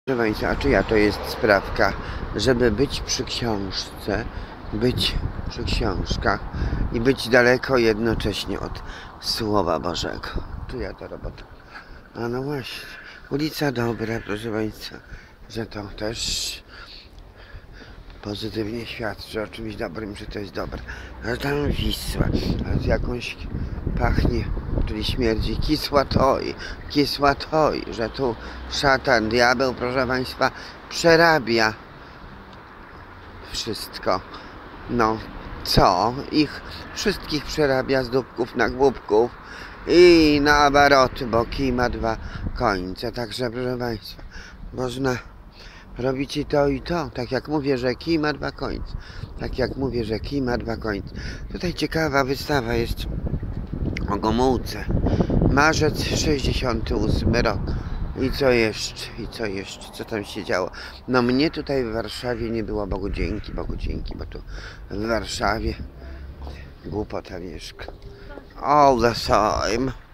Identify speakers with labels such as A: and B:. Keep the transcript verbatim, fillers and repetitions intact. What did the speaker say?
A: Proszę Państwa, a czyja to jest sprawka, żeby być przy książce, być przy książkach i być daleko jednocześnie od Słowa Bożego? Czyja to robota? A no właśnie, ulica Dobra, proszę Państwa, że to też pozytywnie świadczy o czymś dobrym, że to jest dobre. A tam Wisła, a z jakąś pachnie, czyli śmierdzi kisłatoi, kisłatoi, że tu szatan, diabeł, proszę Państwa, przerabia wszystko. No, co? Ich wszystkich przerabia z dupków na głupków i na baroty, bo kij ma dwa końce. Także, proszę Państwa, można robić i to, i to. Tak jak mówię, że kij ma dwa końce. Tak jak mówię, że kij ma dwa końce. Tutaj ciekawa wystawa jest o Gomułce. Marzec sześćdziesiąty ósmy rok. I co jeszcze? I co jeszcze? Co tam się działo? No mnie tutaj w Warszawie nie było, Bogu dzięki, Bogu dzięki, bo tu w Warszawie głupota mieszka. All the time.